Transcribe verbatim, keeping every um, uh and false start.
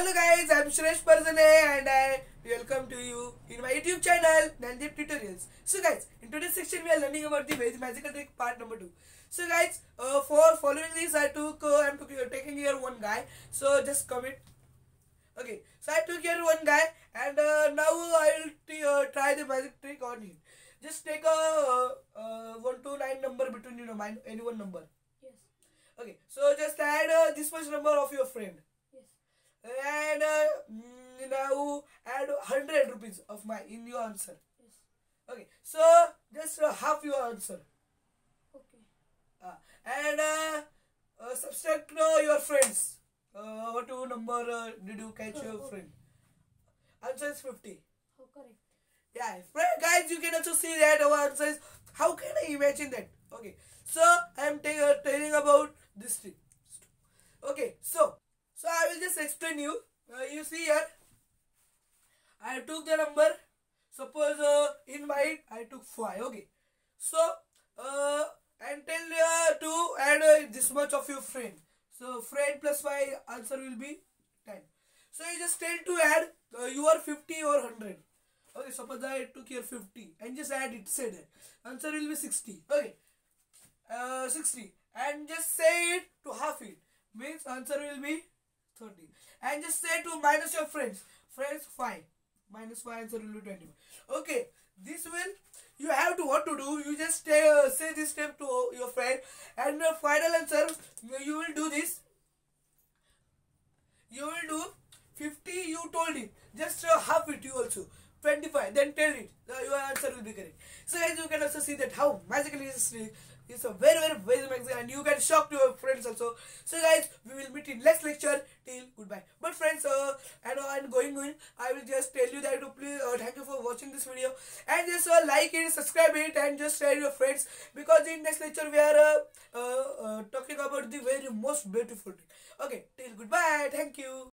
Hello guys, I'm Suresh Parzane and I welcome to you in my YouTube channel Nandeep Tutorials. So guys, in today's section we are learning about the very magical trick part number two. So guys, uh, for following this I took uh, I'm took, uh, taking here one guy. So just comment. Okay, so I took here one guy and uh, now I will uh, try the magic trick on him. Just take a uh, uh, one to nine number between you know mine any one number. Yes. Okay, so just add uh, this much number of your friend. And uh, now add one hundred rupees of my in your answer. Yes. Okay, so just uh, half your answer. Okay. Uh, and uh, uh, subtract uh, your friends. Uh, what two number uh, did you catch your Oh, friend? Answer is fifty. Oh, correct. Yeah, friend, guys, you can also see that our answer is. How can I imagine that? Okay, so I am uh, telling about this trick. Okay, so. So I will just explain you. Uh, you see here, I took the number. Suppose uh, in my I took five. Okay. So uh, and tell uh, to add uh, this much of your friend. So friend plus five answer will be ten. So you just tell to add uh, your fifty or one hundred. Okay. Suppose I took here fifty and just add it. Say that answer will be sixty. Okay. Uh, sixty and just say it to half it means answer will be thirty. And just say to minus your friends. Friends five. Minus five answer will be twenty. Okay. This will, you have to what to do. You just say, uh, say this step to your friend. And the final answer, you will do this. You will do fifty you told it. Just uh, half it you also. twenty-five. Then tell it. Uh, your answer will be correct. So guys, you can also see that how magical is this. It's a very very very magical and you can shock to your friends also. So guys, we will meet in next lecture. Till goodbye. But friends, uh, and I'm going going. I will just tell you that to please uh, thank you for watching this video and just uh, like it, subscribe it, and just share your friends because in next lecture we are uh, uh, uh, talking about the very most beautiful thing. Okay, till goodbye. Thank you.